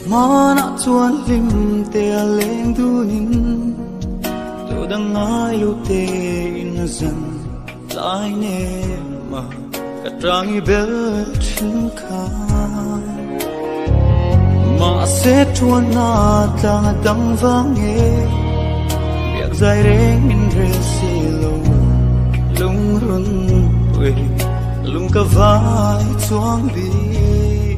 mana chuan lim te a leng dunin to dang ai lu te in zan lai ne ma ka trang i bel chin kha ma se chuan na tang dang vang e biak zai reng in re si lo lung run we lung ka vai chuang bi